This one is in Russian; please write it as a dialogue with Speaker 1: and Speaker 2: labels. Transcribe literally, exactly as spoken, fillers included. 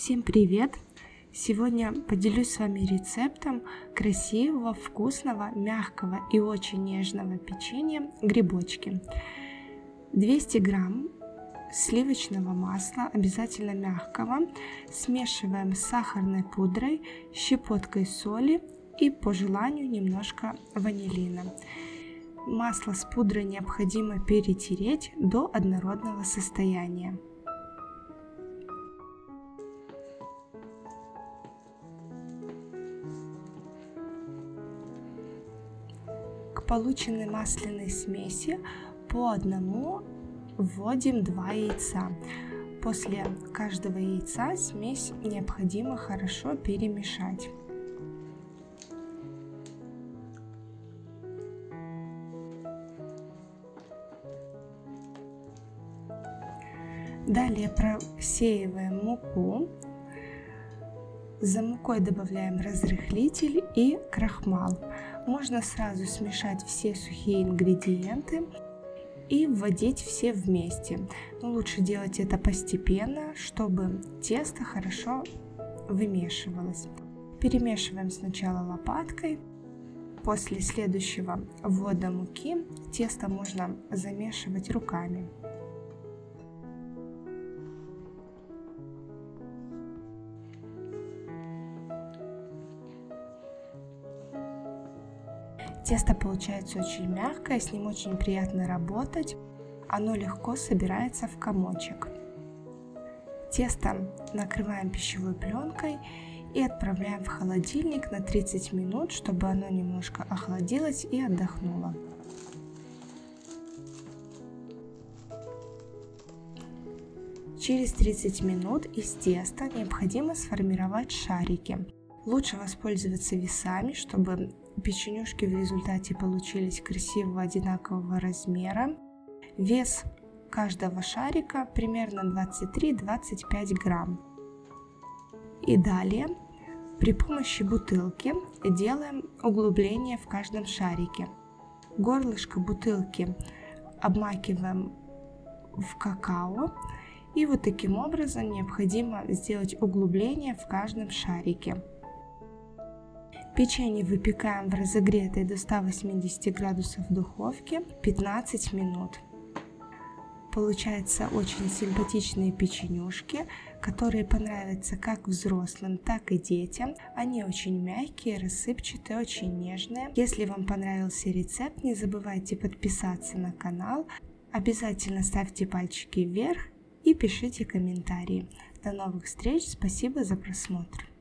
Speaker 1: Всем привет! Сегодня поделюсь с вами рецептом красивого, вкусного, мягкого и очень нежного печенья грибочки. двести грамм сливочного масла, обязательно мягкого, смешиваем с сахарной пудрой, щепоткой соли и по желанию немножко ванилина. Масло с пудрой необходимо перетереть до однородного состояния. К полученной масляной смеси по одному вводим два яйца. После каждого яйца смесь необходимо хорошо перемешать. Далее просеиваем муку. За мукой добавляем разрыхлитель и крахмал. Можно сразу смешать все сухие ингредиенты и вводить все вместе. Но лучше делать это постепенно, чтобы тесто хорошо вымешивалось. Перемешиваем сначала лопаткой. После следующего ввода муки тесто можно замешивать руками. Тесто получается очень мягкое, с ним очень приятно работать, оно легко собирается в комочек. Тесто накрываем пищевой пленкой и отправляем в холодильник на тридцать минут, чтобы оно немножко охладилось и отдохнуло. Через тридцать минут из теста необходимо сформировать шарики. Лучше воспользоваться весами, чтобы печенюшки в результате получились красивого одинакового размера. Вес каждого шарика примерно двадцать три — двадцать пять грамм. И далее при помощи бутылки делаем углубление в каждом шарике. Горлышко бутылки обмакиваем в какао. И вот таким образом необходимо сделать углубление в каждом шарике. Печенье выпекаем в разогретой до ста восьмидесяти градусов духовке пятнадцать минут. Получаются очень симпатичные печенюшки, которые понравятся как взрослым, так и детям. Они очень мягкие, рассыпчатые, очень нежные. Если вам понравился рецепт, не забывайте подписаться на канал. Обязательно ставьте пальчики вверх и пишите комментарии. До новых встреч, спасибо за просмотр.